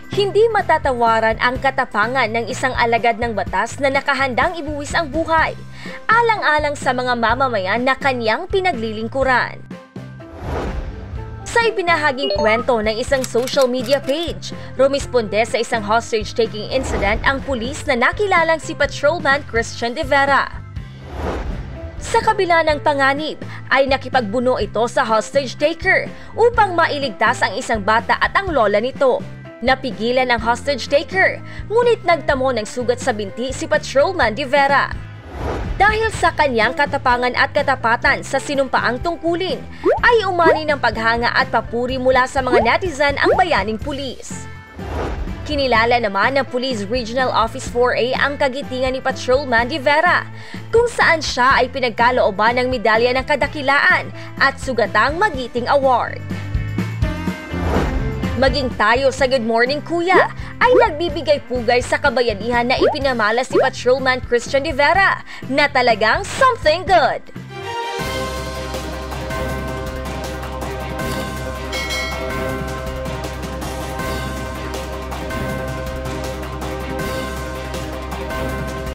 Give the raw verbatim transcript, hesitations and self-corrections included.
Hindi matatawaran ang katapangan ng isang alagad ng batas na nakahandang ibuwis ang buhay, alang-alang sa mga mamamayan na kanyang pinaglilingkuran. Sa ipinahaging kwento ng isang social media page, rumisponde sa isang hostage-taking incident ang pulis na nakilalang si Patrolman Christian De Vera. Sa kabila ng panganib, ay nakipagbuno ito sa hostage-taker upang mailigtas ang isang bata at ang lola nito. Napigilan ang hostage-taker, ngunit nagtamo ng sugat sa binti si Patrolman De Vera. Dahil sa kanyang katapangan at katapatan sa sinumpaang tungkulin, ay umani ng paghanga at papuri mula sa mga netizen ang bayaning pulis. Kinilala naman ng Police Regional Office four A ang kagitingan ni Patrolman De Vera, kung saan siya ay pinagkalooban ng medalya ng kadakilaan at sugatang Magiting Award. Maging tayo sa Good Morning Kuya ay nagbibigay pugay sa kabayanihan na ipinamalas si Patrolman Christian De Vera na talagang something good.